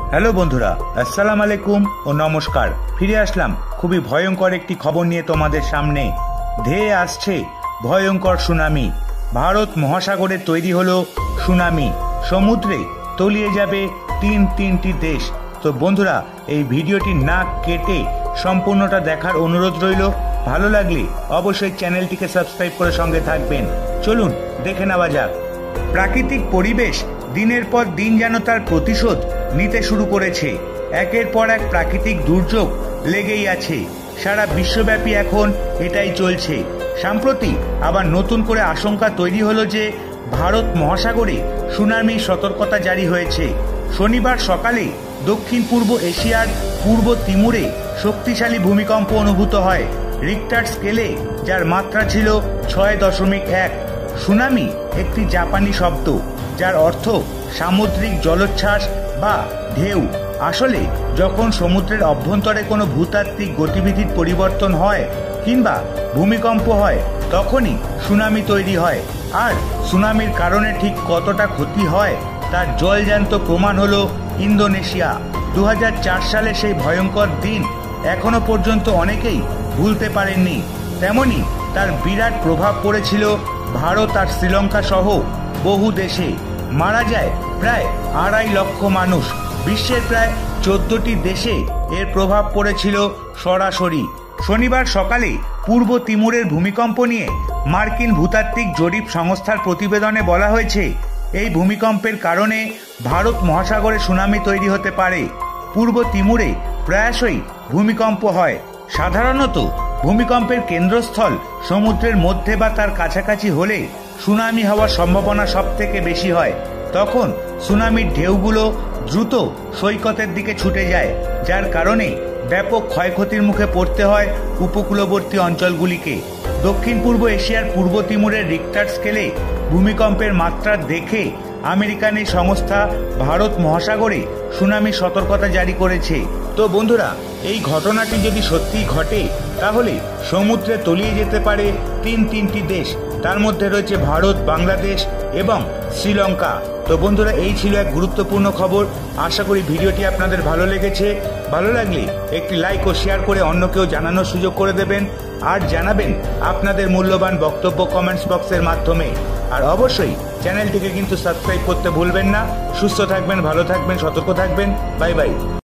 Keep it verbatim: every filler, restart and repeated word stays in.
Hello বন্ধুরা, আসসালামু আলাইকুম ও নমস্কার। ফিরে আসলাম খুবই ভয়ঙ্কর একটি খবর নিয়ে তোমাদের সামনে। ধেয়ে আসছে ভয়ঙ্কর সুনামি। ভারত মহাসাগরে তৈরি হলো সুনামি, সমুদ্রে তলিয়ে যাবে তিন তিনটি দেশ। তো বন্ধুরা, এই ভিডিওটি না কেটে সম্পূর্ণটা দেখার অনুরোধ রইল। ভালো লাগলে অবশ্যই চ্যানেলটিকে সাবস্ক্রাইব করে সঙ্গে থাকবেন। চলুন দেখে নেওয়া যাক। প্রাকৃতিক পরিবেশ দিনের পর দিন যেন তার প্রতিশোধ নিতে শুরু করেছে। একের পর এক প্রাকৃতিক দুর্যোগ লেগেই আছে, সারা বিশ্বব্যাপী এখন এটাই চলছে। সম্প্রতি আবার নতুন করে আশঙ্কা তৈরি হলো যে ভারত মহাসাগরে সুনামির সতর্কতা জারি হয়েছে। শনিবার সকালে দক্ষিণ পূর্ব এশিয়ার পূর্ব তিমুরে শক্তিশালী ভূমিকম্প অনুভূত হয় রিক্টার স্কেলে, যার মাত্রা ছিল ছয় দশমিক এক। সুনামি একটি জাপানি শব্দ যার অর্থ সামুদ্রিক জলোচ্ছ্বাস বা ঢেউ। আসলে যখন সমুদ্রের অভ্যন্তরে কোনো ভূতাত্ত্বিক গতিবিধির পরিবর্তন হয় কিংবা ভূমিকম্প হয়, তখনই সুনামি তৈরি হয়। আর সুনামির কারণে ঠিক কতটা ক্ষতি হয় তার জলজ্যান্ত প্রমাণ হলো ইন্দোনেশিয়া। দু হাজার চার সালে সেই ভয়ঙ্কর দিন এখনো পর্যন্ত অনেকেই ভুলতে পারেননি। তেমনি তার বিরাট প্রভাব পড়েছিল ভারত আর শ্রীলঙ্কা সহ বহু দেশে। মারা যায় প্রায় আড়াই লক্ষ মানুষ। বিশ্বের প্রায় চোদ্দটি দেশে এর প্রভাব পড়েছিল সরাসরি। শনিবার সকালে পূর্ব তিমুরের ভূমিকম্প নিয়ে মার্কিন ভূতাত্ত্বিক জরিপ সংস্থার প্রতিবেদনে বলা হয়েছে, এই ভূমিকম্পের কারণে ভারত মহাসাগরে সুনামি তৈরি হতে পারে। পূর্ব তিমুরে প্রায়শই ভূমিকম্প হয়। সাধারণত ভূমিকম্পের কেন্দ্রস্থল সমুদ্রের মধ্যে বা তার কাছাকাছি হলে সুনামি হওয়ার সম্ভাবনা সব থেকে বেশি হয়। তখন সুনামির ঢেউগুলো দ্রুত সৈকতের দিকে ছুটে যায়, যার কারণে ব্যাপক ক্ষয়ক্ষতির মুখে পড়তে হয় উপকূলবর্তী অঞ্চলগুলিকে। দক্ষিণ পূর্ব এশিয়ার পূর্ব তিমুরের রিক্টার স্কেলে ভূমিকম্পের মাত্রা দেখে আমেরিকান এই সংস্থা ভারত মহাসাগরে সুনামি সতর্কতা জারি করেছে। তো বন্ধুরা, এই ঘটনাটি যদি সত্যিই ঘটে তাহলে সমুদ্রে তলিয়ে যেতে পারে তিন তিনটি দেশ। তার মধ্যে রয়েছে ভারত, বাংলাদেশ এবং শ্রীলঙ্কা। তো বন্ধুরা, এই ছিল এক গুরুত্বপূর্ণ খবর। আশা করি ভিডিওটি আপনাদের ভালো লেগেছে। ভালো লাগলে একটি লাইক ও শেয়ার করে অন্যকেও জানানোর সুযোগ করে দেবেন। আর জানাবেন আপনাদের মূল্যবান বক্তব্য কমেন্টস বক্সের মাধ্যমে। আর অবশ্যই চ্যানেলটিকে কিন্তু সাবস্ক্রাইব করতে ভুলবেন না। সুস্থ থাকবেন, ভালো থাকবেন, সতর্ক থাকবেন। Bye by.